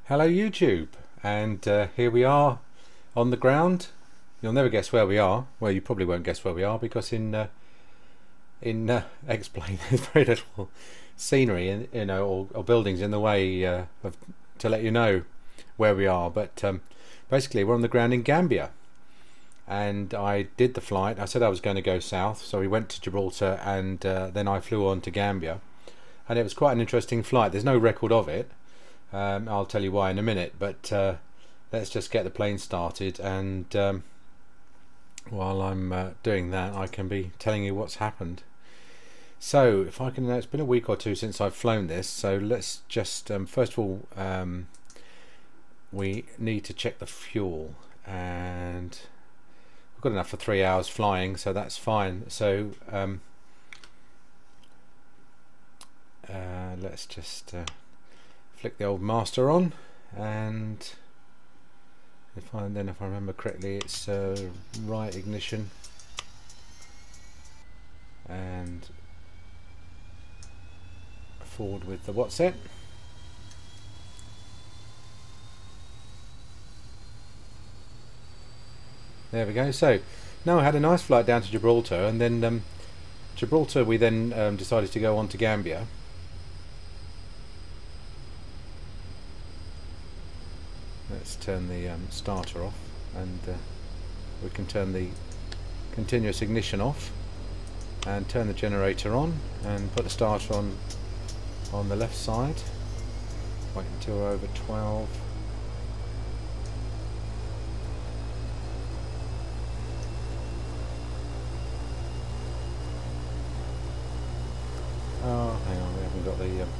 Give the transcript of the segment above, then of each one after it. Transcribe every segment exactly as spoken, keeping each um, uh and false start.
Hello YouTube, and uh, here we are on the ground. You'll never guess where we are. Well, you probably won't guess where we are because in uh, in uh, X-Plane there's very little scenery, in, you know, or, or buildings in the way uh, of, to let you know where we are. But um, basically, we're on the ground in Gambia, and I did the flight. I said I was going to go south, so we went to Gibraltar, and uh, then I flew on to Gambia, and it was quite an interesting flight. There's no record of it. Um, I'll tell you why in a minute, but uh, let's just get the plane started, and um, while I'm uh, doing that I can be telling you what's happened. So if I can, it's been a week or two since I've flown this, so let's just um, first of all um, we need to check the fuel, and we've got enough for three hours flying, so that's fine. So um, uh, let's just uh, flick the old master on, and if I then if I remember correctly, it's uh, right ignition and forward with the what's it. There we go. So now I had a nice flight down to Gibraltar, and then um, Gibraltar we then um, decided to go on to Gambia. Let's turn the um, starter off, and uh, we can turn the continuous ignition off and turn the generator on and put the starter on on the left side. Wait until we're over twelve. Oh, hang on, we haven't got the um,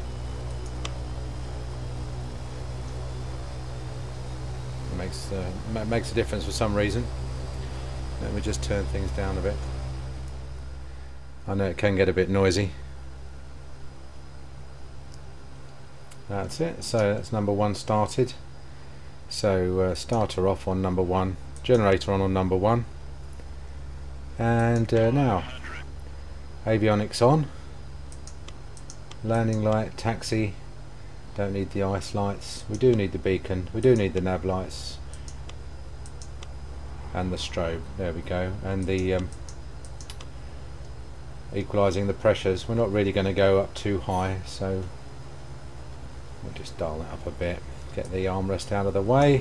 makes uh, makes a difference for some reason. Let me just turn things down a bit. I know it can get a bit noisy. That's it. So that's number one started. So uh, starter off on number one, generator on on number one, and uh, now avionics on, landing light, taxi. Don't need the ice lights. We do need the beacon. We do need the nav lights and the strobe. There we go. And the um, equalising the pressures. We're not really going to go up too high, so we'll just dial that up a bit. Get the armrest out of the way,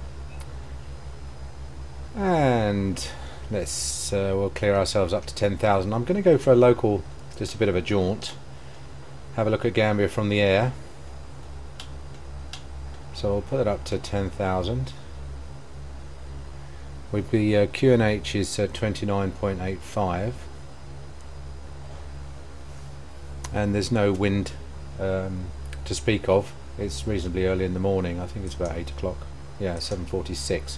and let's uh, we'll clear ourselves up to ten thousand. I'm going to go for a local, just a bit of a jaunt. Have a look at Gambia from the air. So we'll put it up to ten thousand. With the uh, Q N H is uh, twenty-nine point eight five, and there's no wind um, to speak of. It's reasonably early in the morning. I think it's about eight o'clock. Yeah, seven forty-six.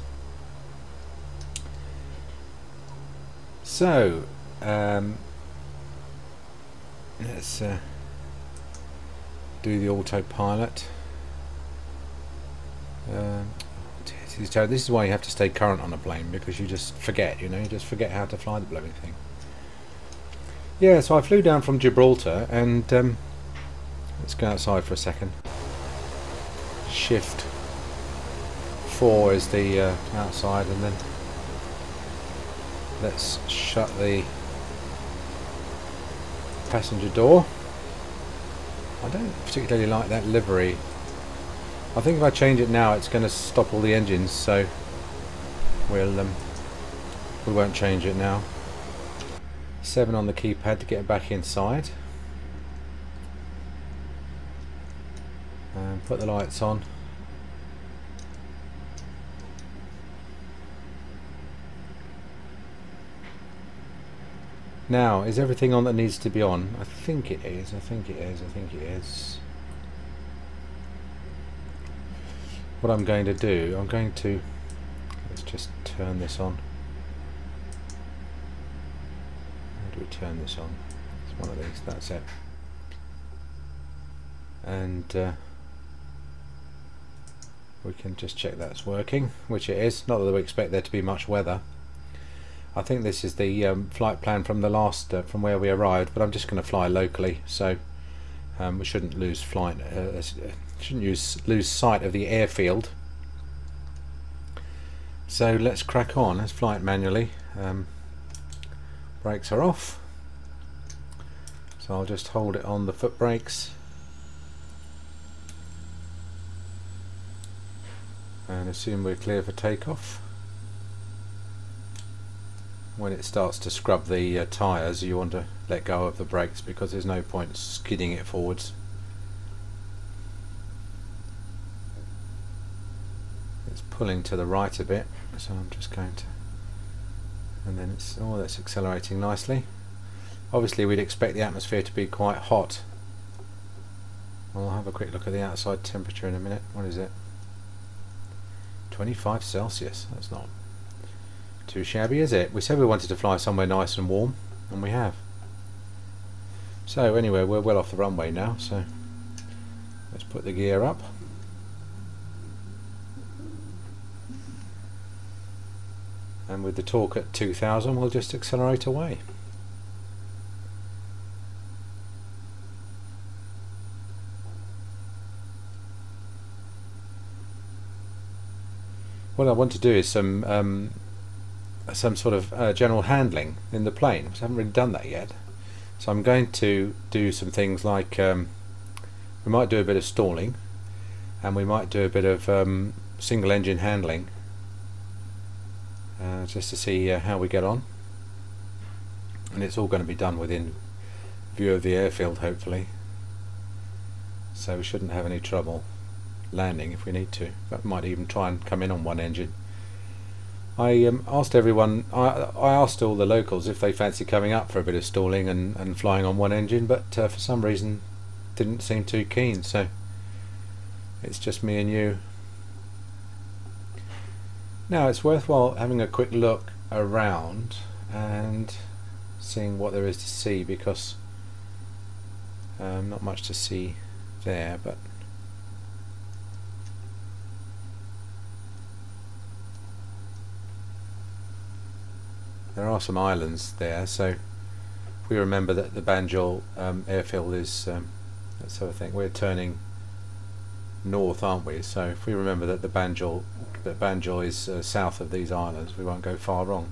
So um, let's uh, do the autopilot. Um, this is why you have to stay current on a plane, because you just forget, you know, you just forget how to fly the bloody thing. Yeah, so I flew down from Gibraltar, and um, let's go outside for a second. Shift four is the uh, outside, and then let's shut the passenger door. I don't particularly like that livery. I think if I change it now, it's going to stop all the engines, so we'll um, we won't change it now. Seven on the keypad to get back inside, and put the lights on. Now, is everything on that needs to be on? I think it is. I think it is. I think it is. What I'm going to do, I'm going to, let's just turn this on. How do we turn this on? It's one of these, that's it. And uh, we can just check that's working, which it is. Not that we expect there to be much weather. I think this is the um, flight plan from the last, uh, from where we arrived, but I'm just going to fly locally, so Um, we shouldn't lose flight, uh, shouldn't use, lose sight of the airfield. So let's crack on. Let's fly it manually. Um, brakes are off, so I'll just hold it on the foot brakes and assume we're clear for takeoff. When it starts to scrub the uh, tyres, you want to let go of the brakes because there's no point skidding it forwards. It's pulling to the right a bit, so I'm just going to, and then it's, oh, that's accelerating nicely. Obviously we'd expect the atmosphere to be quite hot. I'll have a quick look at the outside temperature in a minute. What is it? twenty-five Celsius. That's not too shabby, is it? We said we wanted to fly somewhere nice and warm, and we have. So anyway, we're well off the runway now, so let's put the gear up. And with the torque at two thousand, we'll just accelerate away. What I want to do is some um, some sort of uh, general handling in the plane, because I haven't really done that yet. So I'm going to do some things like um, we might do a bit of stalling, and we might do a bit of um, single engine handling, uh, just to see uh, how we get on. And it's all going to be done within view of the airfield, hopefully, so we shouldn't have any trouble landing if we need to, but might even try and come in on one engine. I um, asked everyone, I, I asked all the locals if they fancy coming up for a bit of stalling and, and flying on one engine, but uh, for some reason didn't seem too keen, so it's just me and you. Now it's worthwhile having a quick look around and seeing what there is to see, because um, not much to see there, but there are some islands there. So if we remember that the Banjul um, airfield is, um, let's have a think, we're turning north, aren't we? So if we remember that the Banjul, that Banjul is uh, south of these islands, we won't go far wrong.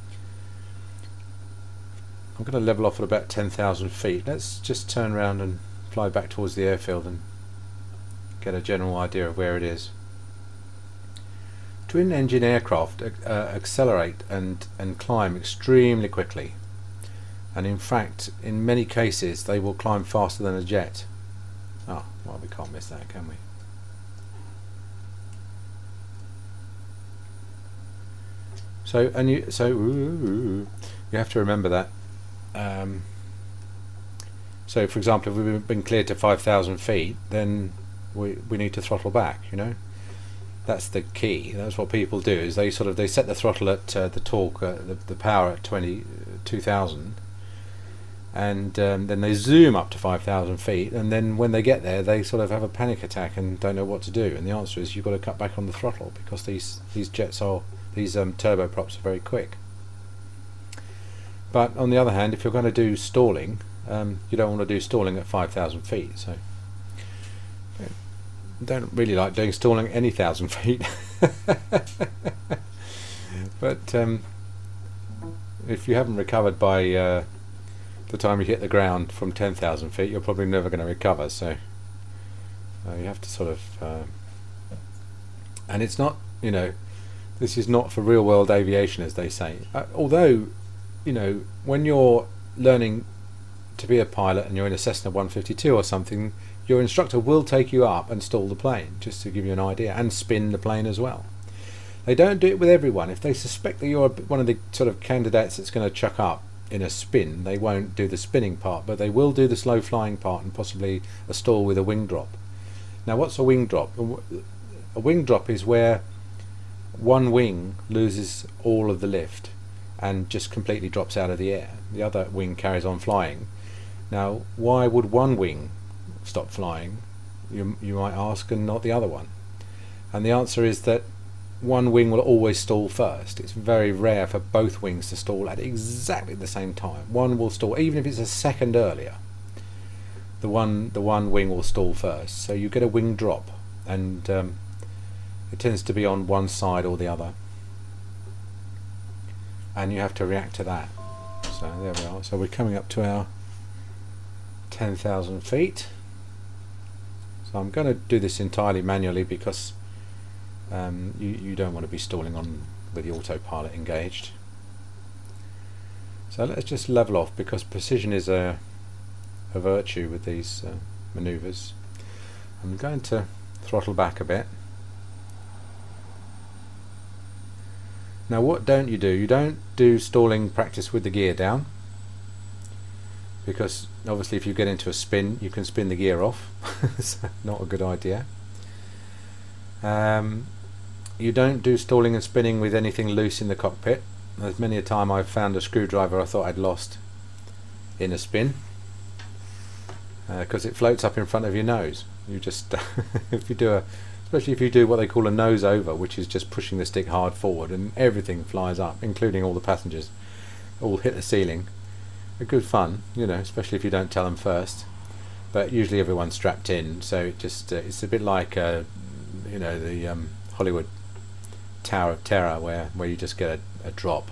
I'm going to level off at about ten thousand feet. Let's just turn around and fly back towards the airfield and get a general idea of where it is. Twin engine aircraft uh, accelerate and, and climb extremely quickly, and in fact in many cases they will climb faster than a jet. Oh, well, we can't miss that, can we? So and you so ooh, you have to remember that. Um, so for example, if we've been cleared to five thousand feet, then we, we need to throttle back, you know. That's the key. That's what people do, is they sort of they set the throttle at uh, the torque, uh, the, the power at twenty-two thousand, and um, then they zoom up to five thousand feet, and then when they get there they sort of have a panic attack and don't know what to do, and the answer is you've got to cut back on the throttle, because these these jets are these um, turboprops are very quick. But on the other hand, if you're going to do stalling, um, you don't want to do stalling at five thousand feet, so don't really like doing stalling at any thousand feet. But um, if you haven't recovered by uh, the time you hit the ground from ten thousand feet, you're probably never going to recover, so uh, you have to sort of uh, and it's not, you know, this is not for real world aviation, as they say, uh, although, you know, when you're learning to be a pilot and you're in a Cessna one fifty-two or something, your instructor will take you up and stall the plane, just to give you an idea, and spin the plane as well. They don't do it with everyone. If they suspect that you're one of the sort of candidates that's going to chuck up in a spin, they won't do the spinning part, but they will do the slow flying part and possibly a stall with a wing drop. Now, what's a wing drop? A wing drop is where one wing loses all of the lift and just completely drops out of the air. The other wing carries on flying. Now, why would one wing stop flying, you, you might ask, and not the other one? And the answer is that one wing will always stall first. It's very rare for both wings to stall at exactly the same time. One will stall even if it's a second earlier. the one the one wing will stall first. So you get a wing drop, and um, it tends to be on one side or the other, and you have to react to that. So there we are. So we're coming up to our ten thousand feet. So I'm going to do this entirely manually because um, you, you don't want to be stalling on with the autopilot engaged. So let's just level off, because precision is a, a virtue with these uh, maneuvers. I'm going to throttle back a bit. Now what don't you do? You don't do stalling practice with the gear down, because obviously if you get into a spin you can spin the gear off. So not a good idea. Um, you don't do stalling and spinning with anything loose in the cockpit. There's many a time I've found a screwdriver I thought I'd lost in a spin, because uh, it floats up in front of your nose. You just if you do a especially if you do what they call a nose over, which is just pushing the stick hard forward, and everything flies up, including all the passengers, all hit the ceiling. A good fun, you know, especially if you don't tell them first. But usually everyone's strapped in, so it just uh, it's a bit like uh, you know, the um, Hollywood Tower of Terror, where where you just get a, a drop.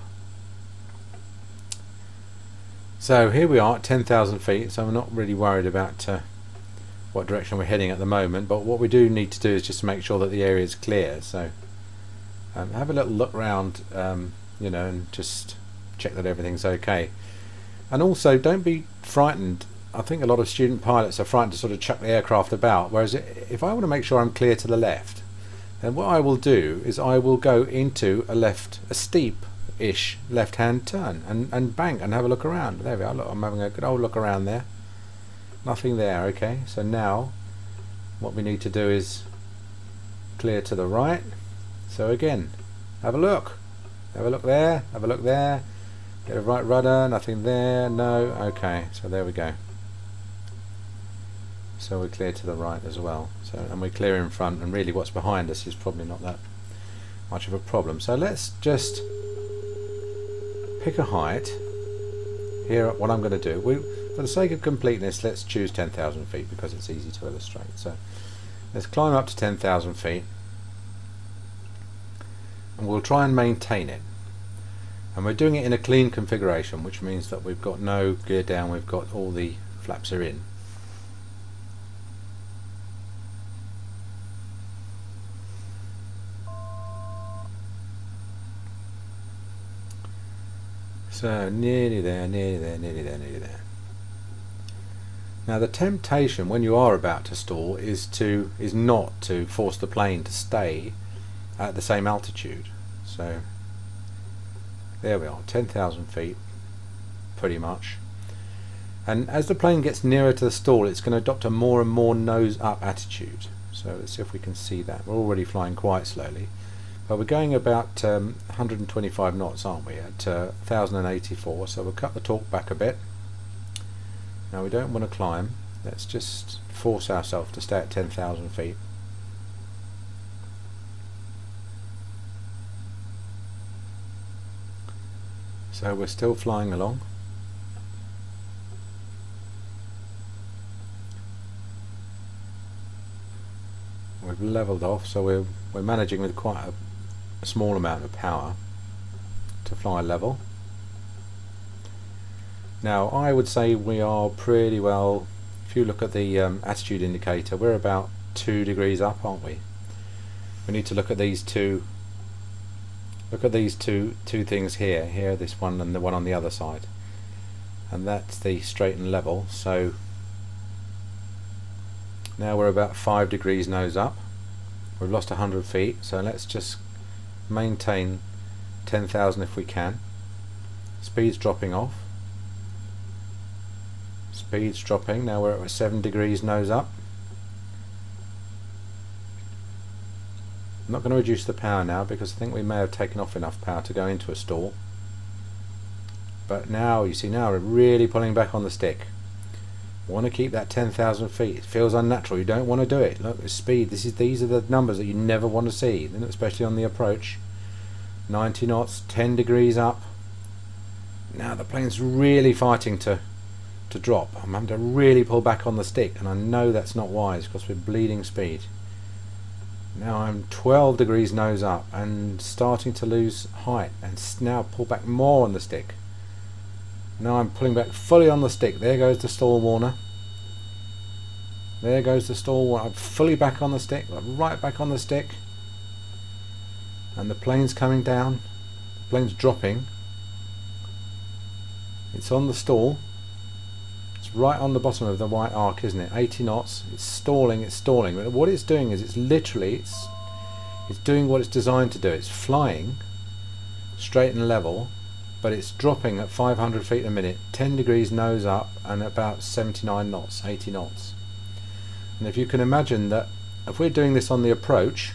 So here we are at ten thousand feet. So I'm not really worried about uh, what direction we're heading at the moment, but what we do need to do is just to make sure that the area is clear. So um, have a little look round, um, you know, and just check that everything's okay. And also don't be frightened. I think a lot of student pilots are frightened to sort of chuck the aircraft about, whereas if I want to make sure I'm clear to the left, then what I will do is I will go into a left, a steep-ish left-hand turn, and, and bank and have a look around. There we are. Look, I'm having a good old look around there. Nothing there. Okay, so now what we need to do is clear to the right. So again, have a look. Have a look there. Have a look there. Get a right rudder. Nothing there. No. Okay, so there we go. So we're clear to the right as well. So and we're clear in front, and really what's behind us is probably not that much of a problem. So let's just pick a height. Here, what I'm going to do, we, for the sake of completeness, let's choose ten thousand feet because it's easy to illustrate. So let's climb up to ten thousand feet, and we'll try and maintain it. And we're doing it in a clean configuration, which means that we've got no gear down, we've got all the flaps are in. So nearly there, nearly there, nearly there, nearly there. Now the temptation when you are about to stall is to is not to force the plane to stay at the same altitude. So there we are, ten thousand feet pretty much. And as the plane gets nearer to the stall, it's going to adopt a more and more nose up attitude. So let's see if we can see that. We're already flying quite slowly. But we're going about um, one hundred twenty-five knots, aren't we, at uh, one thousand eighty-four, so we'll cut the torque back a bit. Now we don't want to climb, let's just force ourselves to stay at ten thousand feet. So we're still flying along. We've leveled off, so we're, we're managing with quite a a small amount of power to fly level. Now I would say we are pretty well, if you look at the um, attitude indicator, we're about two degrees up, aren't we? We need to look at these two look at these two two things here, here this one and the one on the other side, and that's the straight and level. So now we're about five degrees nose up. We've lost a hundred feet, so let's just maintain ten thousand if we can. Speed's dropping off. Speed's dropping. Now we're at seven degrees nose up. I'm not going to reduce the power now because I think we may have taken off enough power to go into a stall. But now, you see, now we're really pulling back on the stick. We want to keep that ten thousand feet. It feels unnatural. You don't want to do it. Look, the speed. This is these are the numbers that you never want to see, especially on the approach. ninety knots, ten degrees up. Now the plane's really fighting to to drop. I'm having to really pull back on the stick, and I know that's not wise because we're bleeding speed. Now I'm twelve degrees nose up and starting to lose height, and now pull back more on the stick. Now I'm pulling back fully on the stick. There goes the stall warner. There goes the stall warner. I'm fully back on the stick, right back on the stick. And the plane's coming down. The plane's dropping. It's on the stall. It's right on the bottom of the white arc, isn't it? eighty knots. It's stalling, it's stalling. But what it's doing is it's literally, it's, it's doing what it's designed to do. It's flying straight and level, but it's dropping at five hundred feet a minute, ten degrees nose up, and about seventy-nine knots, eighty knots. And if you can imagine that, if we're doing this on the approach,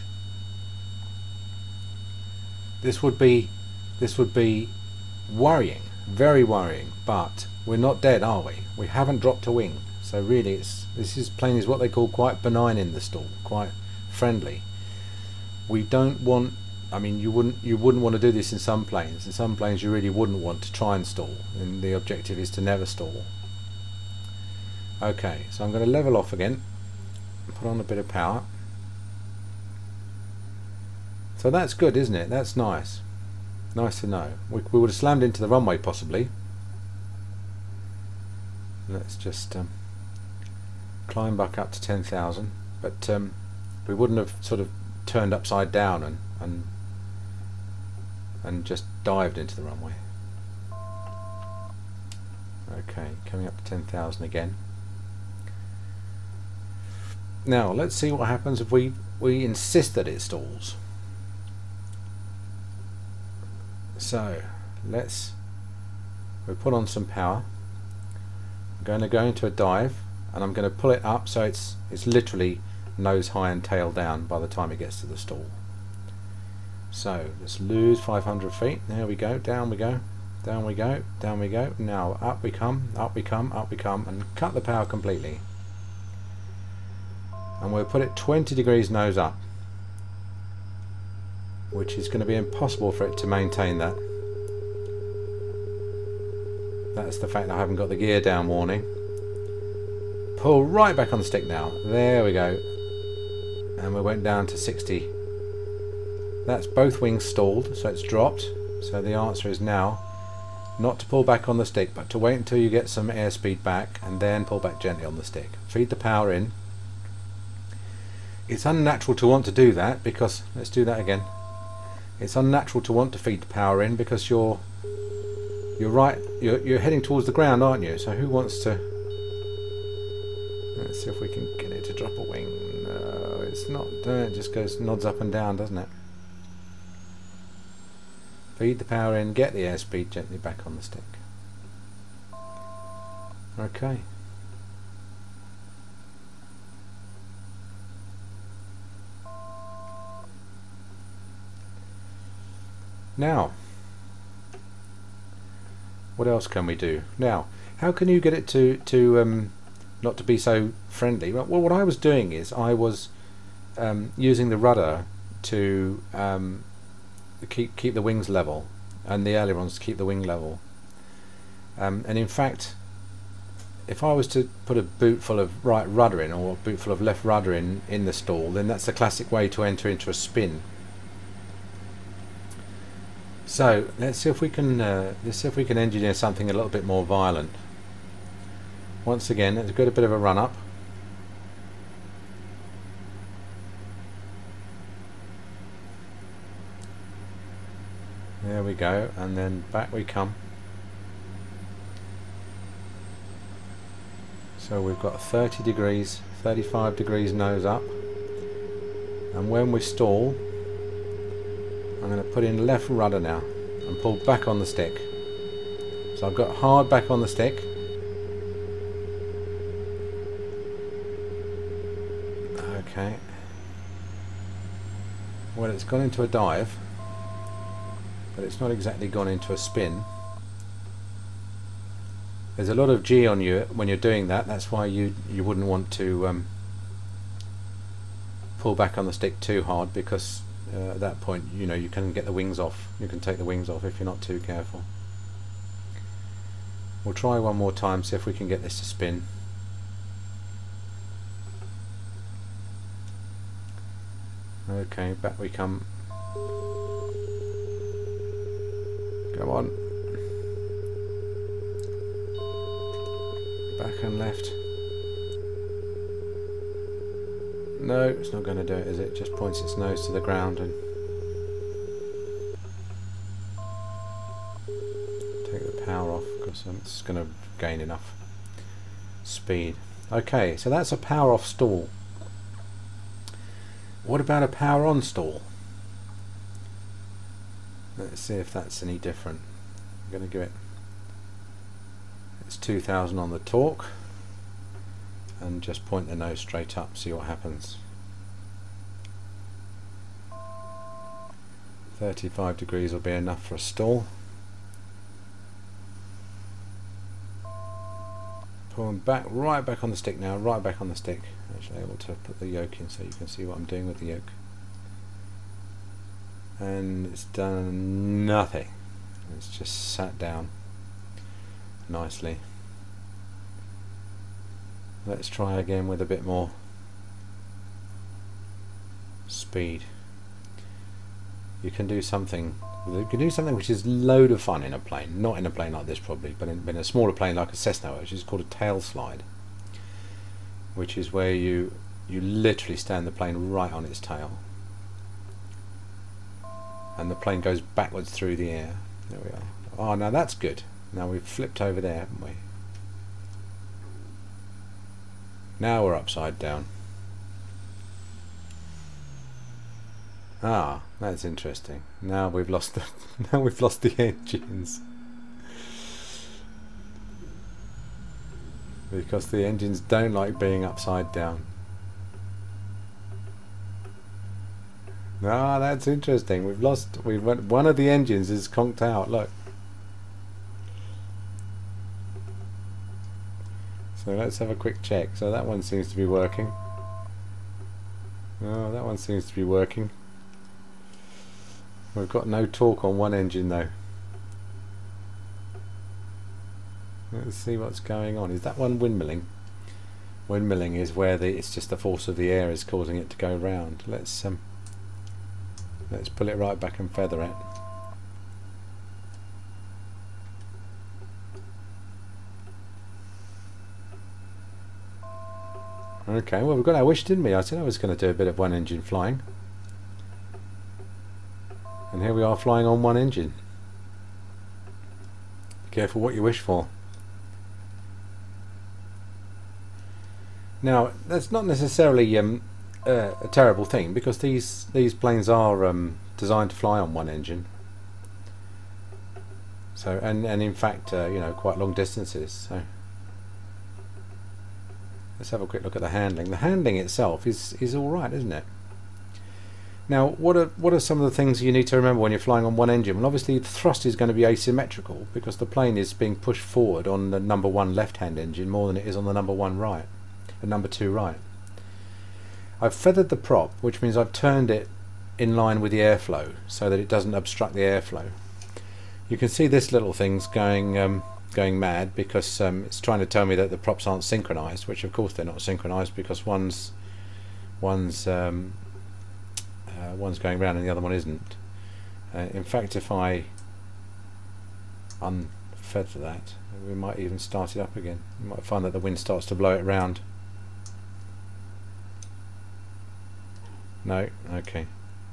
this would be, this would be worrying, very worrying. But we're not dead, are we? We haven't dropped a wing, so really, it's this is plane is what they call quite benign in the stall, quite friendly. We don't want. I mean, you wouldn't you wouldn't want to do this in some planes. In some planes, you really wouldn't want to try and stall, and the objective is to never stall. Okay, so I'm going to level off again, put on a bit of power. So that's good, isn't it? That's nice. Nice to know. We, we would have slammed into the runway possibly. Let's just um, climb back up to ten thousand, but um, we wouldn't have sort of turned upside down and and and just dived into the runway. Okay, coming up to ten thousand again. Now let's see what happens if we we insist that it stalls. So let's we put on some power. I'm going to go into a dive, and I'm going to pull it up so it's it's literally nose high and tail down by the time it gets to the stall. So let's lose five hundred feet. There we go. Down we go. Down we go. Down we go. Now up we come. Up we come. Up we come, and cut the power completely. And we'll put it twenty degrees nose up, which is going to be impossible for it to maintain that. That's the fact that I haven't got the gear down warning. Pull right back on the stick now. There we go. And we went down to sixty. That's both wings stalled, so it's dropped. So the answer is now not to pull back on the stick, but to wait until you get some airspeed back and then pull back gently on the stick. Feed the power in. It's unnatural to want to do that because, let's do that again. It's unnatural to want to feed the power in because you're you're right you're, you're heading towards the ground, aren't you? So who wants to? Let's see if we can get it to drop a wing. No, it's not doing it. It just goes nods up and down, doesn't it? Feed the power in, get the airspeed gently back on the stick. Okay. Now, what else can we do? Now, how can you get it to to um, not to be so friendly? Well, what I was doing is I was um, using the rudder to um, keep keep the wings level, and the ailerons to keep the wing level. Um, and in fact, if I was to put a boot full of right rudder in or a boot full of left rudder in in the stall, then that's the classic way to enter into a spin. So let's see if we can uh, let's see if we can engineer something a little bit more violent. Once again, let's get a bit of a run up. There we go, and then back we come. So we've got thirty degrees, thirty-five degrees nose up, and when we stall, I'm going to put in left rudder now and pull back on the stick. So I've got hard back on the stick. Okay. Well, it's gone into a dive, but it's not exactly gone into a spin. There's a lot of G on you when you're doing that. That's why you you wouldn't want to um, pull back on the stick too hard, because Uh, at that point, you know, you can get the wings off. You can take the wings off if you're not too careful. We'll try one more time, see if we can get this to spin. Okay, back we come. Come on. Back and left. No, it's not going to do it, is it? It just points its nose to the ground and take the power off, because it's going to gain enough speed. Okay, so that's a power off stall. What about a power on stall? Let's see if that's any different. I'm going to give it, it's two thousand on the torque, and just point the nose straight up, see what happens. thirty-five degrees will be enough for a stall. Pulling back, right back on the stick now, right back on the stick. Actually able to put the yoke in so you can see what I'm doing with the yoke. And it's done nothing. It's just sat down nicely. Let's try again with a bit more speed. You can do something. You can do something which is load of fun in a plane. Not in a plane like this probably, but in, in a smaller plane like a Cessna, which is called a tail slide, which is where you you literally stand the plane right on its tail, and the plane goes backwards through the air. There we are. Oh, now that's good. Now we've flipped over there, haven't we? Now we're upside down. Ah, that's interesting. Now we've lost the now we've lost the engines. Because the engines don't like being upside down. Ah, that's interesting. We've lost we've one of the engines is conked out, look. So let's have a quick check. So that one seems to be working. Oh, that one seems to be working. We've got no torque on one engine though. Let's see what's going on. Is that one windmilling? Windmilling is where the it's just the force of the air is causing it to go round. Let's um let's pull it right back and feather it. Okay, well, we've got our wish, didn't we? I said I was going to do a bit of one engine flying. And here we are flying on one engine. Be careful what you wish for. Now, that's not necessarily um, uh, a terrible thing, because these these planes are um, designed to fly on one engine. So, and and in fact, uh, you know, quite long distances. So, let's have a quick look at the handling. The handling itself is is all right, isn't it? Now, what are what are some of the things you need to remember when you're flying on one engine? Well, obviously the thrust is going to be asymmetrical, because the plane is being pushed forward on the number one left-hand engine more than it is on the number one right, and number two right. I've feathered the prop, which means I've turned it in line with the airflow so that it doesn't obstruct the airflow. You can see this little thing's going um, going mad because um, it's trying to tell me that the props aren't synchronized, which of course they're not synchronized, because one's one's um, uh, one's going round and the other one isn't. Uh, in fact, if I unfeather that, we might even start it up again. You might find that the wind starts to blow it round. No, okay.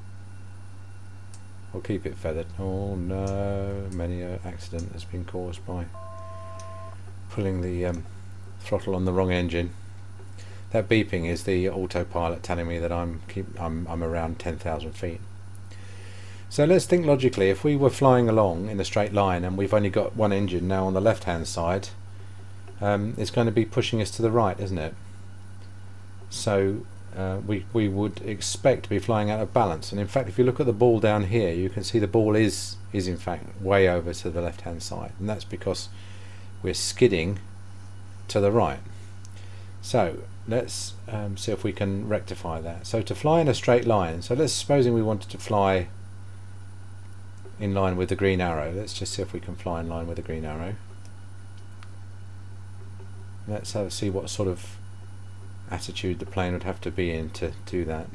I'll keep it feathered. Oh no, many an accident has been caused by pulling the um, throttle on the wrong engine. That beeping is the autopilot telling me that I'm keep I'm I'm around ten thousand feet. So let's think logically. If we were flying along in a straight line and we've only got one engine now on the left hand side, um, it's going to be pushing us to the right, isn't it? So uh, we, we would expect to be flying out of balance, and in fact if you look at the ball down here, you can see the ball is is in fact way over to the left hand side, and that's because we're skidding to the right. So let's um, see if we can rectify that. So to fly in a straight line, so let's supposing we wanted to fly in line with the green arrow. Let's just see if we can fly in line with the green arrow. Let's have a see what sort of attitude the plane would have to be in to do that.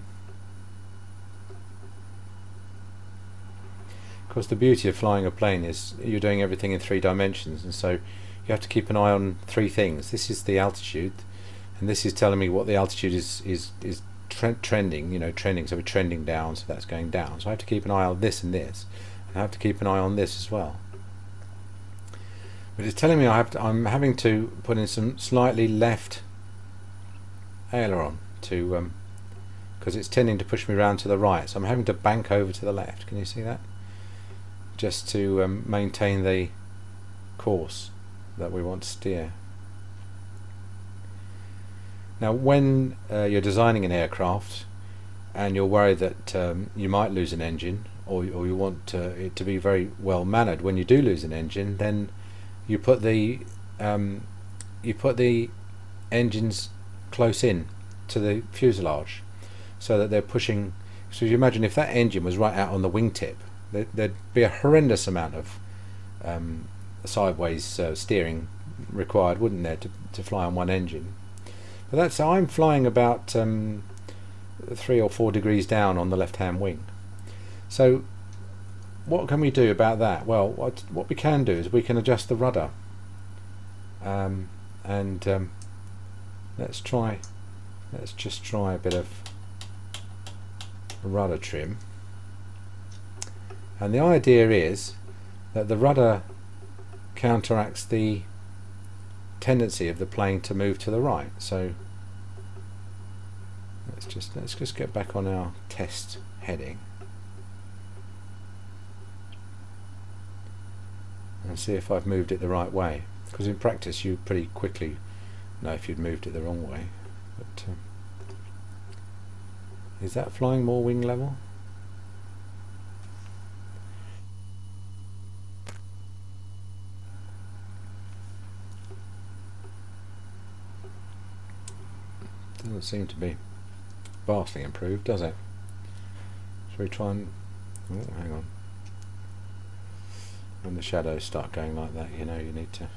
Of course, the beauty of flying a plane is you're doing everything in three dimensions, and so you have to keep an eye on three things. This is the altitude, and this is telling me what the altitude is is is tre trending. You know, trending. So we're trending down, so that's going down. So I have to keep an eye on this and this, and I have to keep an eye on this as well. But it's telling me I have to, I'm having to put in some slightly left aileron to um, because it's tending to push me around to the right. So I'm having to bank over to the left. Can you see that? Just to um, maintain the course that we want to steer. Now, when uh, you're designing an aircraft and you're worried that um, you might lose an engine, or, or you want uh, it to be very well mannered when you do lose an engine, then you put the um, you put the engines close in to the fuselage, so that they're pushing. So you imagine if that engine was right out on the wingtip, there, there'd be a horrendous amount of um, sideways uh, steering required, wouldn't there, to, to fly on one engine. But that's how I'm flying about um, three or four degrees down on the left-hand wing. So what can we do about that? Well, what what we can do is we can adjust the rudder, um, and um, let's try. Let's just try a bit of rudder trim. And the idea is that the rudder counteracts the tendency of the plane to move to the right. So let's just let's just get back on our test heading and see if I've moved it the right way, because in practice you pretty quickly know if you'd moved it the wrong way. But um, is that flying more wing level? Doesn't seem to be vastly improved, does it? Shall we try and... oh, hang on. When the shadows start going like that, you know you need to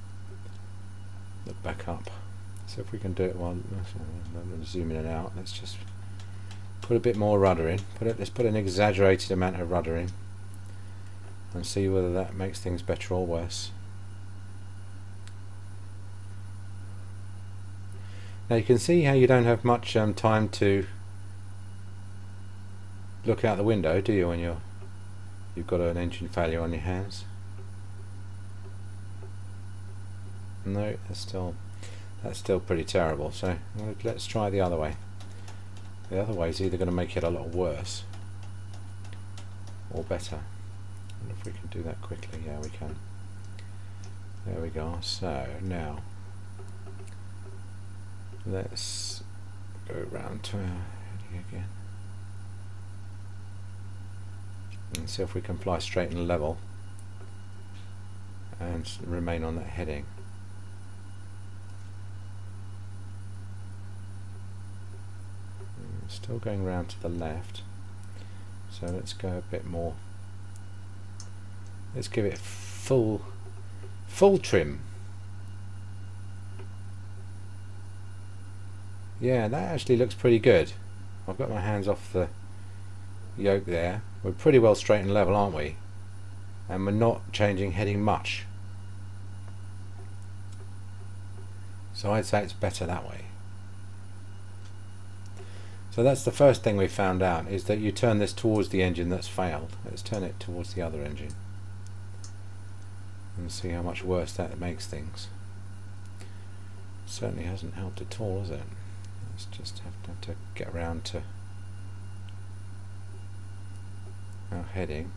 look back up. So if we can do it while I'm zooming it out, let's just put a bit more rudder in. Put it. Let's put an exaggerated amount of rudder in, and see whether that makes things better or worse. Now you can see how you don't have much um, time to look out the window, do you, when you're you've got an engine failure on your hands? No, that's still that's still pretty terrible. So let's try the other way. The other way is either going to make it a lot worse or better. I wonder if we can do that quickly. Yeah, we can. There we go. So now let's go round to our heading again and see if we can fly straight and level and remain on that heading. Still going round to the left, so let's go a bit more. Let's give it full full trim. Yeah, that actually looks pretty good. I've got my hands off the yoke there. We're pretty well straight and level, aren't we? And we're not changing heading much. So I'd say it's better that way. So that's the first thing we found out, is that you turn this towards the engine that's failed. Let's turn it towards the other engine and see how much worse that makes things. Certainly hasn't helped at all, has it? Let's just have to, have to get around to our heading.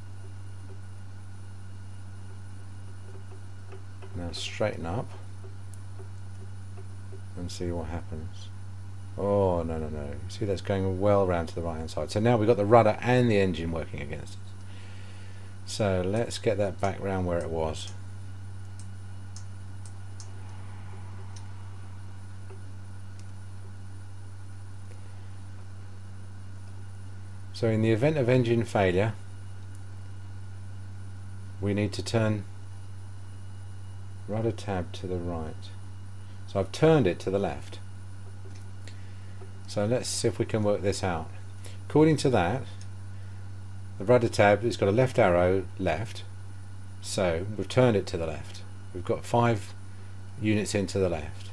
Now straighten up and see what happens. Oh, no, no, no. See, that's going well round to the right hand side. So now we've got the rudder and the engine working against us. So let's get that back round where it was. So in the event of engine failure, we need to turn rudder tab to the right. So I've turned it to the left. So let's see if we can work this out. According to that, the rudder tab has got a left arrow left, so we've turned it to the left. We've got five units into the left.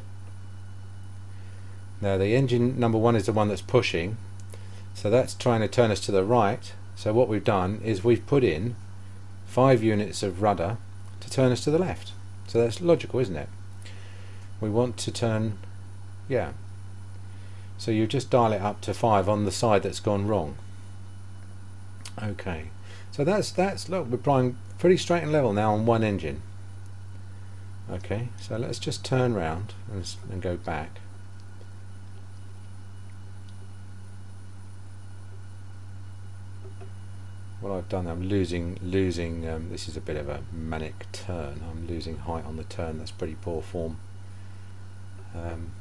Now the engine number one is the one that's pushing, so that's trying to turn us to the right. So what we've done is we've put in five units of rudder to turn us to the left. So that's logical, isn't it? We want to turn, yeah. So you just dial it up to five on the side that's gone wrong. Okay, so that's that's look, we're flying pretty straight and level now on one engine. Okay, so let's just turn round and, and go back. What I've done, I'm losing losing um, this is a bit of a manic turn. I'm losing height on the turn. That's pretty poor form. um,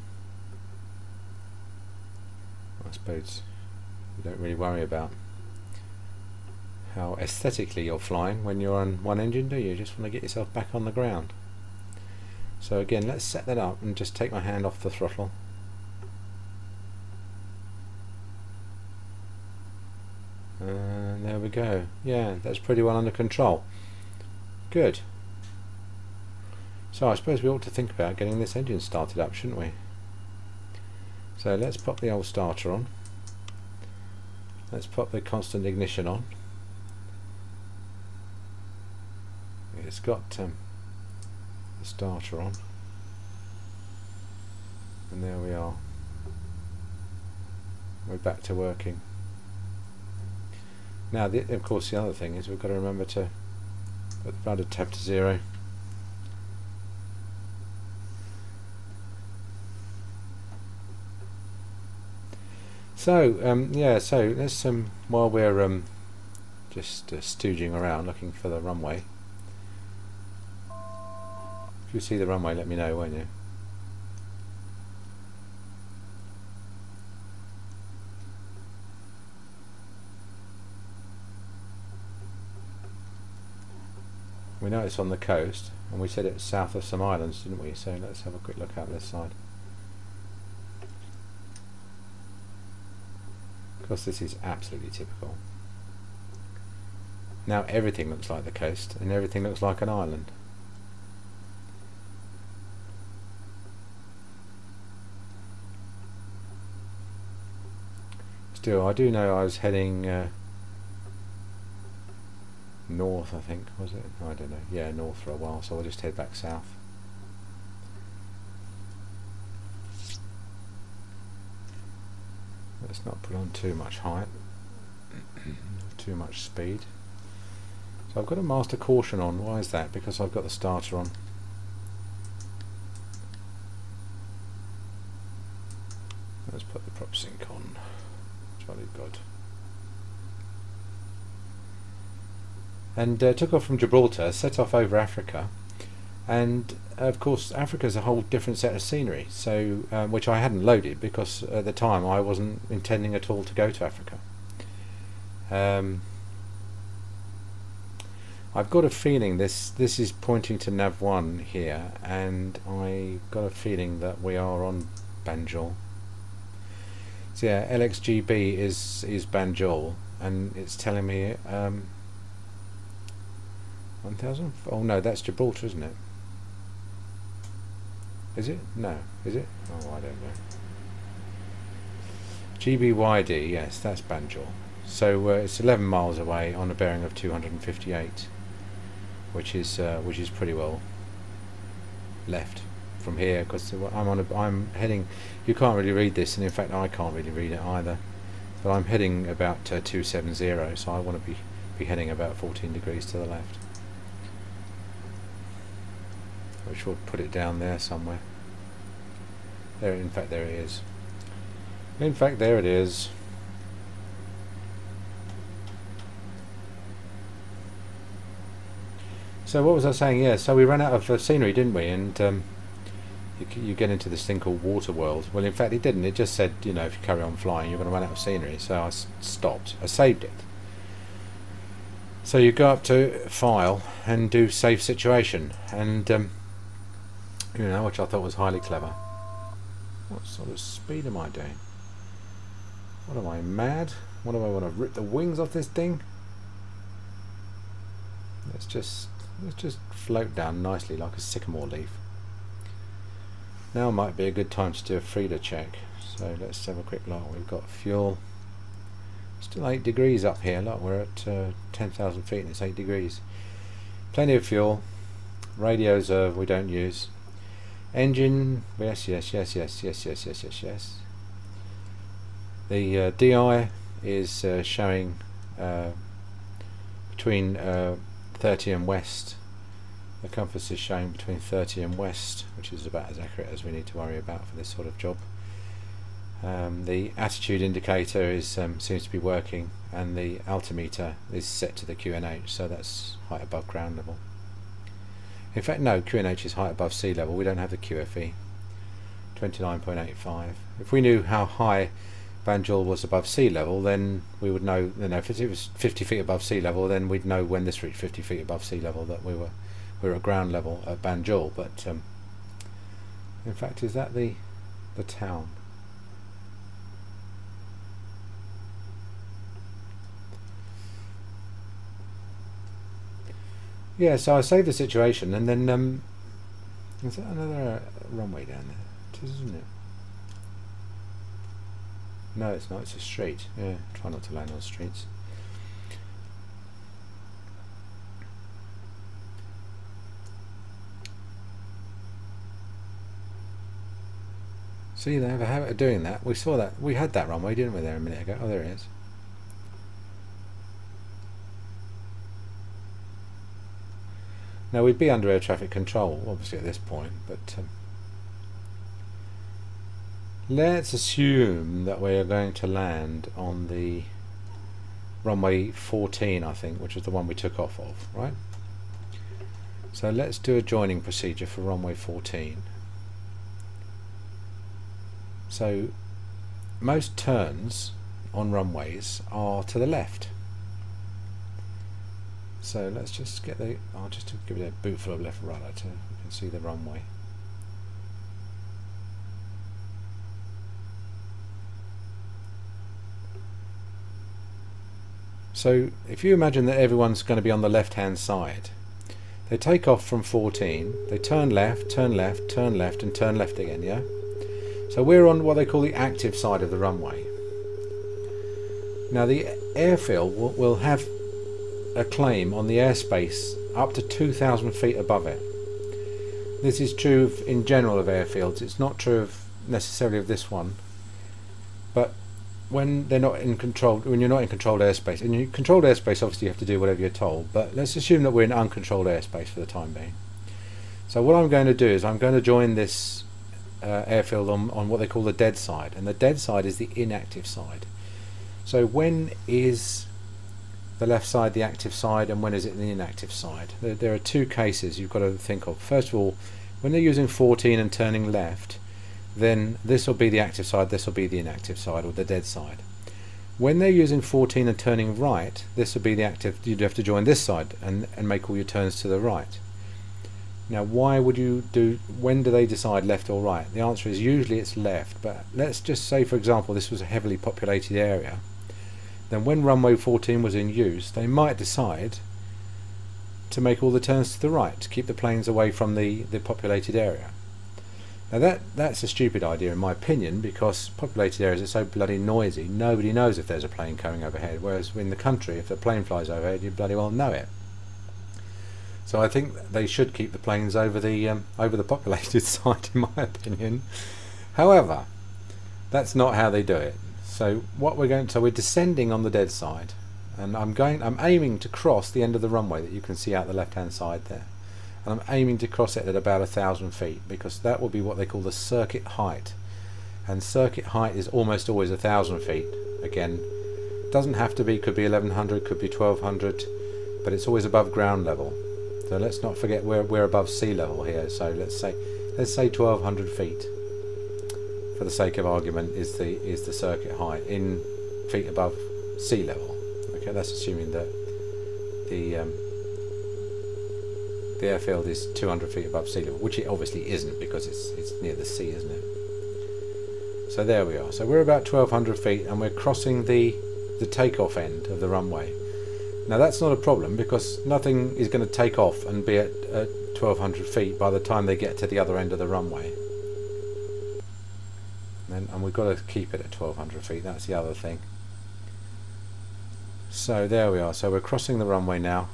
I suppose you don't really worry about how aesthetically you're flying when you're on one engine, do you? You just want to get yourself back on the ground. So again, let's set that up and just take my hand off the throttle. And there we go. Yeah, that's pretty well under control. Good. So I suppose we ought to think about getting this engine started up, shouldn't we? So let's pop the old starter on. Let's pop the constant ignition on. It's got um, the starter on. And there we are. We're back to working. Now, the, of course, the other thing is we've got to remember to put the rudder tab to zero. So, um, yeah, so let's, um, while we're um, just uh, stooging around looking for the runway, if you see the runway, let me know, won't you? We know it's on the coast, and we said it was south of some islands, didn't we? So let's have a quick look out this side. Of course, this is absolutely typical. Now everything looks like the coast, and everything looks like an island. Still, I do know I was heading uh, north, I think, was it? I don't know. Yeah, north for a while, so I'll just head back south. Let's not put on too much height, too much speed. So I've got a master caution on. Why is that? Because I've got the starter on. Let's put the prop sync on. Jolly good. And uh, took off from Gibraltar, set off over Africa, and uh, of course Africa's a whole different set of scenery, so um, which I hadn't loaded because at the time I wasn't intending at all to go to Africa. Um, I've got a feeling this this is pointing to nav one here, and I've got a feeling that we are on Banjul. So yeah, L X G B is is Banjul, and it's telling me um, one thousand? Oh no, that's Gibraltar, isn't it? Is it? No. Is it? Oh, I don't know. G B Y D, yes, that's Banjul. So uh, it's eleven miles away on a bearing of two hundred fifty-eight, which is uh, which is pretty well left from here, because I'm on a, I'm heading. You can't really read this, and in fact I can't really read it either. But I'm heading about uh, two seventy, so I want to be be heading about fourteen degrees to the left, which will put it down there somewhere. There, in fact, there it is. In fact, there it is. So what was I saying? Yeah, so we ran out of uh, scenery, didn't we? And um, you, you get into this thing called water world. Well, in fact, it didn't. It just said, you know, if you carry on flying, you're going to run out of scenery. So I s stopped. I saved it. So you go up to File and do Save Situation, and um, you know, which I thought was highly clever. What sort of speed am I doing? What am I, mad? What do I want to rip the wings off this thing? Let's just let's just float down nicely like a sycamore leaf. Now might be a good time to do a Frida check. So let's have a quick look. We've got fuel. Still eight degrees up here. Look, we're at uh, ten thousand feet and it's eight degrees. Plenty of fuel. Radios uh, we don't use. Engine, yes, yes, yes, yes, yes, yes, yes, yes, yes. The uh, D I is uh, showing uh, between uh, thirty and west. The compass is showing between thirty and west, which is about as accurate as we need to worry about for this sort of job. Um, the attitude indicator is um, seems to be working, and the altimeter is set to the Q N H, so that's height above ground level. In fact, no, Q N H is height above sea level. We don't have the Q F E. twenty-nine point eight five. If we knew how high Banjul was above sea level, then we would know, you know, if it was fifty feet above sea level, then we'd know when this reached fifty feet above sea level that we were we were at ground level at Banjul. But um, in fact, is that the the town? Yeah, so I saved the situation, and then um, is that another uh, runway down there? It is, isn't it? No, it's not. It's a street. Yeah, try not to land on streets. See, they have a habit of doing that. We saw that. We had that runway, didn't we, there a minute ago? Oh, there it is. Now we'd be under air traffic control, obviously, at this point, but um, let's assume that we are going to land on the runway fourteen, I think, which is the one we took off of, right? So let's do a joining procedure for runway fourteen. So most turns on runways are to the left. So let's just get the, I'll just give it a boot full of left and right so you can see the runway. So if you imagine that everyone's going to be on the left hand side, they take off from fourteen, they turn left, turn left, turn left and turn left again, yeah? So we're on what they call the active side of the runway. Now the airfield will, will have a claim on the airspace up to two thousand feet above it. This is true of, in general, of airfields. It's not true of necessarily of this one, but when they're not in control, when you're not in controlled airspace, and you controlled airspace, obviously you have to do whatever you're told, but let's assume that we're in uncontrolled airspace for the time being. So what I'm going to do is I'm going to join this uh, airfield on, on what they call the dead side, and the dead side is the inactive side. So when is the left side the active side, and when is it the inactive side? There, there are two cases you've got to think of. First of all, when they're using fourteen and turning left, then this will be the active side, this will be the inactive side, or the dead side. When they're using fourteen and turning right, this will be the active. You'd have to join this side and, and make all your turns to the right. Now why would you do, when do they decide left or right? The answer is usually it's left, but let's just say, for example, this was a heavily populated area. Then when runway fourteen was in use, they might decide to make all the turns to the right to keep the planes away from the, the populated area. Now that that's a stupid idea in my opinion, because populated areas are so bloody noisy, nobody knows if there's a plane coming overhead, whereas in the country, if a plane flies overhead, you bloody well know it. So I think they should keep the planes over the um, over the populated side, in my opinion. However, that's not how they do it. So what we're going to, so we're descending on the dead side, and I'm going, I'm aiming to cross the end of the runway that you can see out the left hand side there, and I'm aiming to cross it at about a thousand feet, because that will be what they call the circuit height, and circuit height is almost always a thousand feet. Again, doesn't have to be, could be eleven hundred, could be twelve hundred, but it's always above ground level. So let's not forget we're we're above sea level here. So let's say let's say twelve hundred feet. For the sake of argument, is the is the circuit height in feet above sea level. Okay, that's assuming that the um, the airfield is two hundred feet above sea level, which it obviously isn't, because it's it's near the sea, isn't it? So there we are. So we're about twelve hundred feet and we're crossing the, the takeoff end of the runway. Now that's not a problem because nothing is going to take off and be at, at twelve hundred feet by the time they get to the other end of the runway. And, and we've got to keep it at twelve hundred feet, that's the other thing. So there we are, so we're crossing the runway now.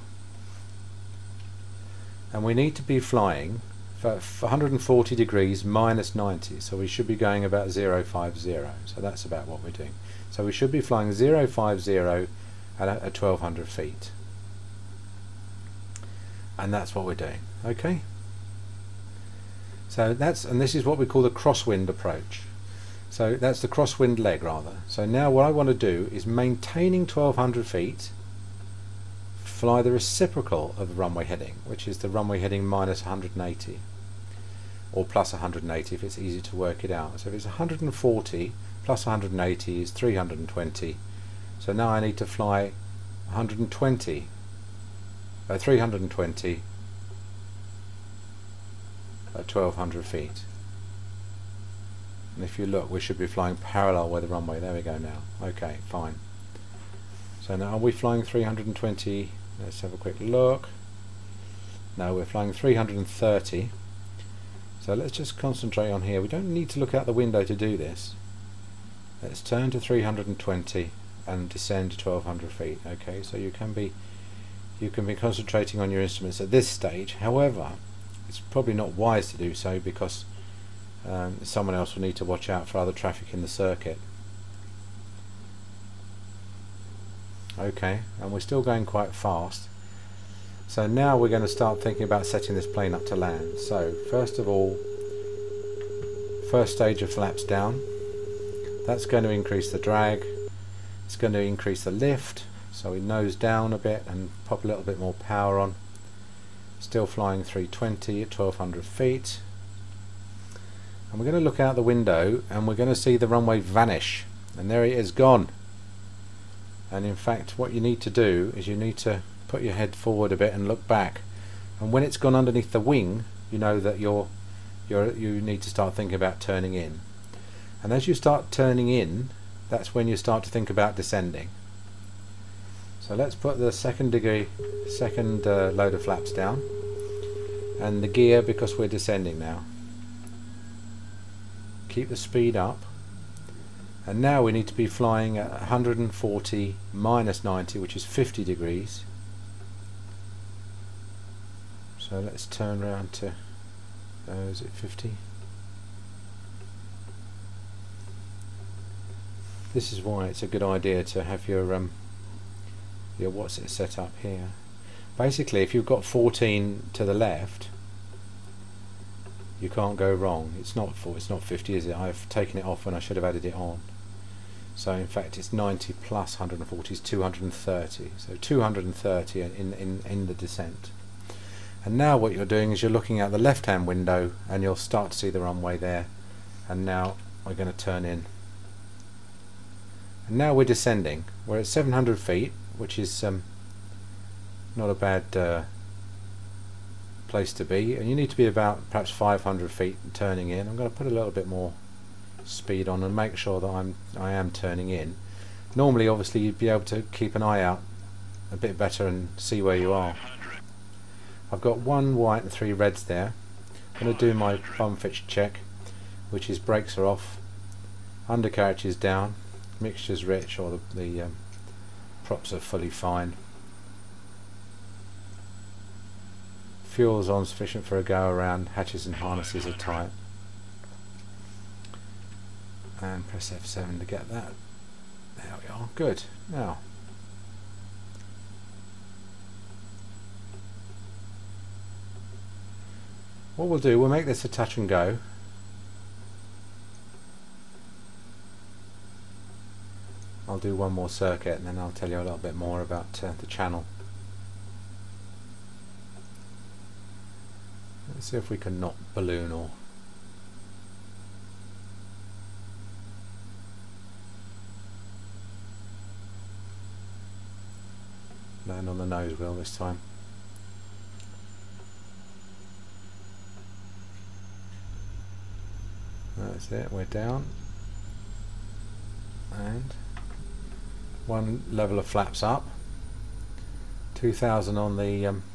And we need to be flying for one hundred forty degrees minus ninety, so we should be going about zero five zero, so that's about what we're doing. So we should be flying zero five zero at, at twelve hundred feet. And that's what we're doing, okay? So that's, and this is what we call the crosswind approach. So that's the crosswind leg rather. So now what I want to do is maintaining twelve hundred feet, fly the reciprocal of the runway heading, which is the runway heading minus one hundred eighty, or plus one hundred eighty if it's easy to work it out. So if it's one hundred forty plus one hundred eighty is three hundred twenty. So now I need to fly one hundred twenty, uh, three hundred twenty at twelve hundred feet. And if you look, we should be flying parallel with the runway. There we go now. Okay, fine. So now are we flying three hundred twenty? Let's have a quick look. No, we're flying three hundred thirty. So let's just concentrate on here. We don't need to look out the window to do this. Let's turn to three hundred twenty and descend to twelve hundred feet. Okay, so you can be you can be concentrating on your instruments at this stage. However, it's probably not wise to do so because Um, someone else will need to watch out for other traffic in the circuit. Okay, and we're still going quite fast. So now we're going to start thinking about setting this plane up to land. So first of all, first stage of flaps down. That's going to increase the drag. It's going to increase the lift. So we nose down a bit and pop a little bit more power on. Still flying three twenty at twelve hundred feet. And we're going to look out the window and we're going to see the runway vanish, and there it is, gone. And in fact what you need to do is you need to put your head forward a bit and look back, and when it's gone underneath the wing you know that you're, you're, you need to start thinking about turning in. And as you start turning in, that's when you start to think about descending. So let's put the second degree second uh, load of flaps down and the gear, because we're descending now. Keep the speed up, and now we need to be flying at one hundred forty minus ninety, which is fifty degrees. So let's turn around to uh, is it fifty? This is why it's a good idea to have your um your what's it set up here. Basically, if you've got fourteen to the left, you can't go wrong. It's not four, it's not fifty, is it? I've taken it off when I should have added it on. So in fact it's ninety plus one hundred forty is two hundred thirty. So two hundred thirty in, in, in the descent. And now what you're doing is you're looking out the left hand window and you'll start to see the runway there. And now we're going to turn in. And now we're descending. We're at seven hundred feet, which is um, not a bad uh, place to be, and you need to be about perhaps five hundred feet turning in. I'm going to put a little bit more speed on and make sure that I'm I am turning in. Normally obviously you'd be able to keep an eye out a bit better and see where you are. I've got one white and three reds there. I'm going to do my bum fitch check, which is brakes are off, undercarriage is down, mixture's rich, or the, the um, props are fully fine. Fuel's on, sufficient for a go around, hatches and harnesses are tight. And press F seven to get that. There we are, good. Now, what we'll do, we'll make this a touch and go. I'll do one more circuit and then I'll tell you a little bit more about uh, the channel. Let's see if we can not balloon or land on the nose wheel this time. That's it, we're down. and one level of flaps up, two thousand on the um,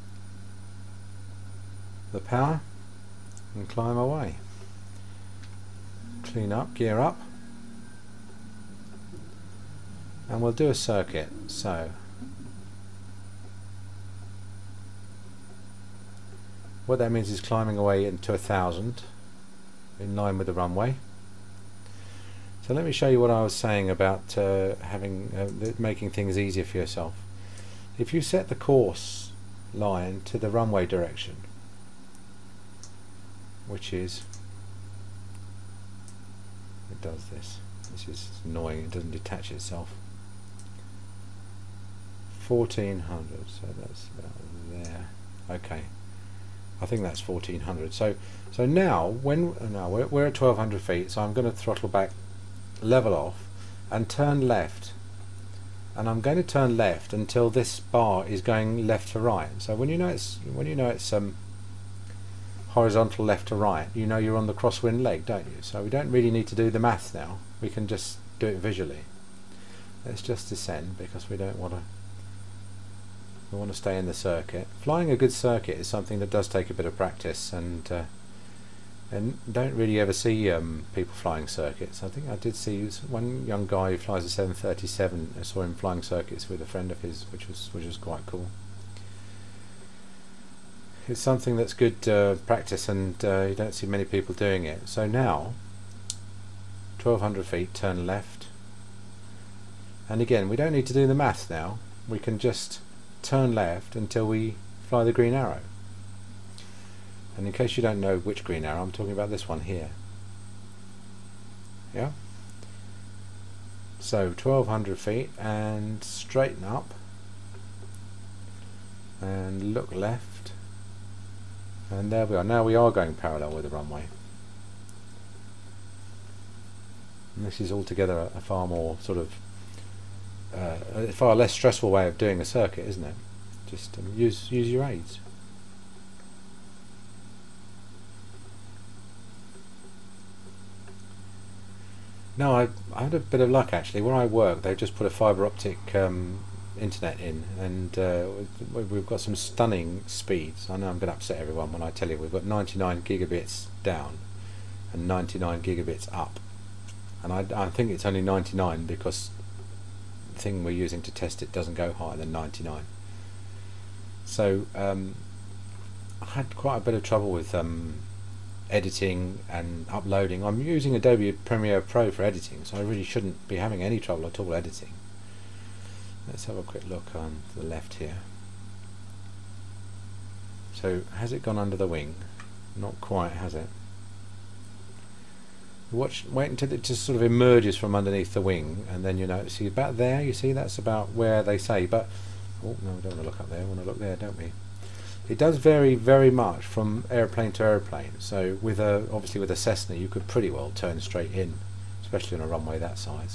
the power, and climb away. Clean up, gear up, and we'll do a circuit. So what that means is climbing away into a thousand in line with the runway. So let me show you what I was saying about uh, having uh, making things easier for yourself. If you set the course line to the runway direction, which is, it does this, this is annoying, it doesn't detach itself, fourteen hundred, so that's about there. Okay, I think that's fourteen hundred. So so now when now we're, we're at twelve hundred feet, so I'm going to throttle back, level off, and turn left, and I'm going to turn left until this bar is going left to right. So when you know it's when you know it's um horizontal left to right, you know you're on the crosswind leg, don't you? So we don't really need to do the maths now, we can just do it visually. Let's just descend because we don't want to we want to stay in the circuit. Flying a good circuit is something that does take a bit of practice, and uh, and don't really ever see um, people flying circuits. I think I did see one young guy who flies a seven thirty-seven. I saw him flying circuits with a friend of his, which was which was quite cool. It's something that's good uh, practice, and uh, you don't see many people doing it. So now, twelve hundred feet, turn left, and again we don't need to do the maths now. We can just turn left until we fly the green arrow. And in case you don't know which green arrow, I'm talking about this one here. Yeah. So twelve hundred feet, and straighten up, and look left, and there we are. Now we are going parallel with the runway. And this is altogether a, a far more sort of uh, a far less stressful way of doing a circuit, isn't it? Just um, use use your aids. No, I, I had a bit of luck actually. Where I work, they've just put a fibre optic um, internet in, and uh, we've got some stunning speeds. I know I'm going to upset everyone when I tell you we've got ninety-nine gigabits down and ninety-nine gigabits up, and I, I think it's only ninety-nine because the thing we're using to test it doesn't go higher than ninety-nine. So um, I had quite a bit of trouble with um, editing and uploading. I'm using Adobe Premiere Pro for editing, so I really shouldn't be having any trouble at all editing. Let's have a quick look on the left here. So has it gone under the wing? Not quite, has it? Watch, wait until it just sort of emerges from underneath the wing, and then you know, see about there, you see that's about where they say, but oh no, we don't want to look up there, we want to look there, don't we? It does vary very much from airplane to airplane. So with a obviously with a Cessna you could pretty well turn straight in, especially on a runway that size.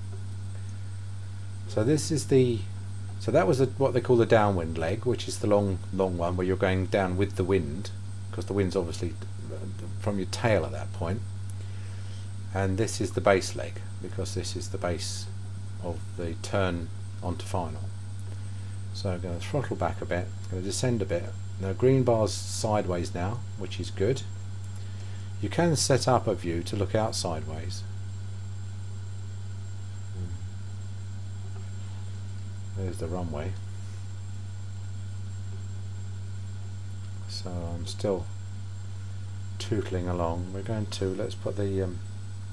So this is the so that was a, what they call the downwind leg, which is the long long one where you're going down with the wind, because the wind's obviously from your tail at that point. And this is the base leg, because this is the base of the turn onto final. So I'm going to throttle back a bit, going to descend a bit. Now green bar's sideways now, which is good. You can set up a view to look out sideways. There's the runway. So I'm still tootling along. We're going to, let's put the um,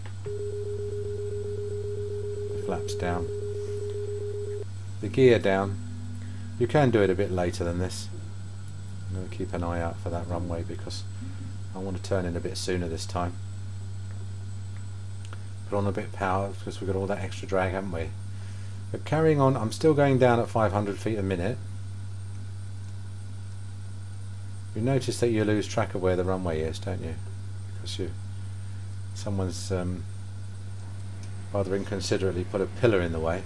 flaps down, the gear down. You can do it a bit later than this. I'm going to keep an eye out for that runway because I want to turn in a bit sooner this time. Put on a bit of power because we've got all that extra drag, haven't we? But carrying on, I'm still going down at five hundred feet a minute. You notice that you lose track of where the runway is, don't you? Because you, someone's um, rather inconsiderately put a pillar in the way.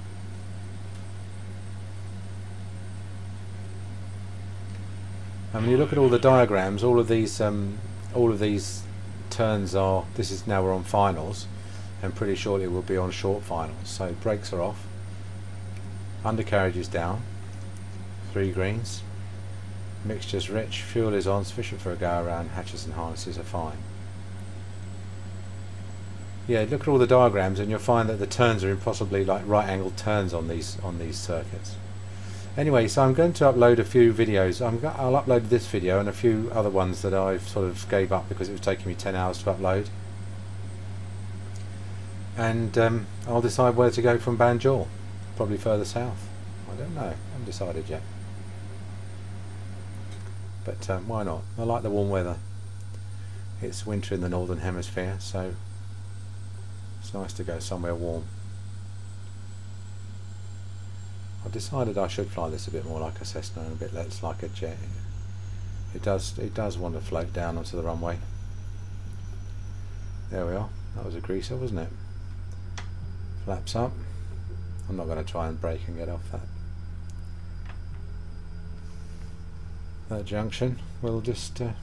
And when you look at all the diagrams, all of these, um, all of these turns are. This is now we're on finals, and pretty shortly we'll be on short finals. So brakes are off, undercarriage is down, three greens, mixture's rich, fuel is on, sufficient for a go around, hatches and harnesses are fine. Yeah, look at all the diagrams and you'll find that the turns are impossibly like right angled turns on these on these circuits. Anyway, so I'm going to upload a few videos. I'm go I'll upload this video and a few other ones that I've sort of gave up because it was taking me ten hours to upload. And um, I'll decide where to go from Banjul. Probably further south. I don't know. I haven't decided yet. But um, why not? I like the warm weather. It's winter in the northern hemisphere, so it's nice to go somewhere warm. I've decided I should fly this a bit more like a Cessna and a bit less like a jet. It does it does want to float down onto the runway. There we are. That was a greaser, wasn't it? Flaps up. I'm not going to try and brake and get off that that junction. We'll just uh,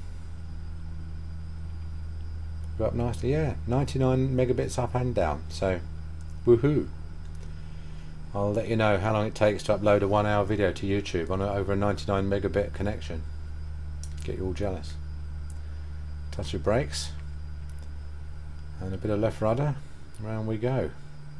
go up nicely. Yeah, ninety-nine megabits up and down. So, woohoo! I'll let you know how long it takes to upload a one-hour video to YouTube on a, over a ninety-nine megabit connection. Get you all jealous. Touch your brakes and a bit of left rudder. Around we go.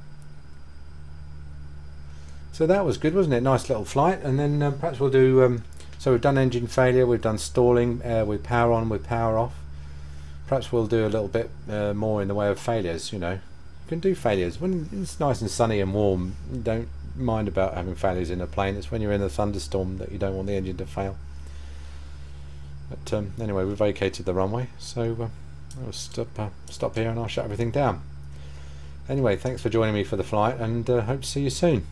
So that was good, wasn't it? Nice little flight. And then um, perhaps we'll do. Um, so we've done engine failure, we've done stalling, uh, with power on, with power off. Perhaps we'll do a little bit uh, more in the way of failures. You know, you can do failures when it's nice and sunny and warm. Don't mind about having failures in a plane. It's when you're in a thunderstorm that you don't want the engine to fail. But um, anyway, we vacated the runway, so uh, I'll stop uh, stop here and I'll shut everything down. Anyway, thanks for joining me for the flight, and uh, hope to see you soon.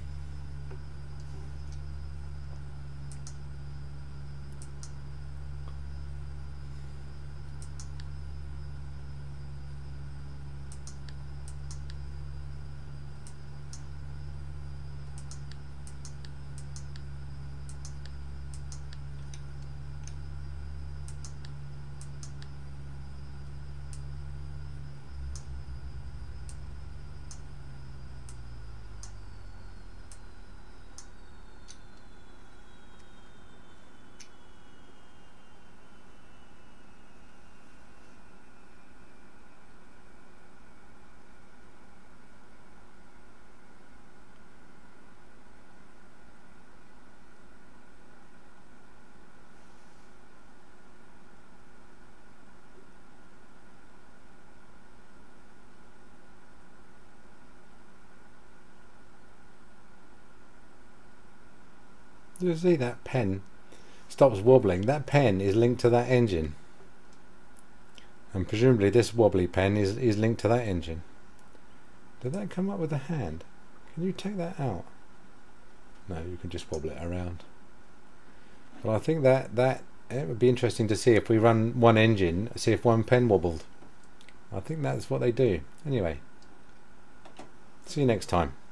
You see that pen stops wobbling. That pen is linked to that engine, and presumably this wobbly pen is, is linked to that engine. Did that come up with a hand? Can you take that out? No, you can just wobble it around. But I think that that it would be interesting to see if we run one engine, see if one pen wobbled. I think that's what they do. Anyway, see you next time.